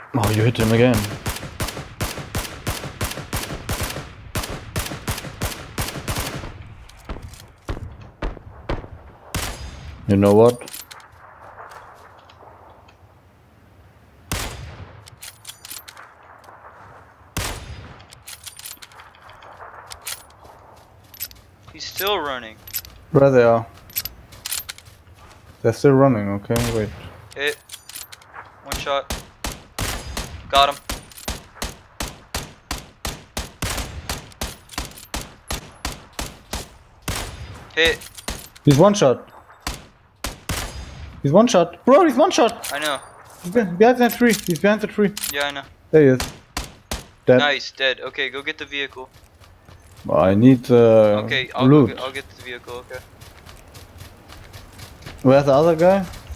Oh, you hit him again. You know what? He's still running. Where they are? They're still running, okay? Wait. Hit. One shot. Got him. Hit. He's one shot. He's one shot. Bro, he's one shot! I know. He's behind that tree. He's behind the tree. Yeah, I know. There he is. Dead. Nice, dead. Okay, go get the vehicle. I need Okay, loot. I'll get the vehicle, okay. Where's the other guy?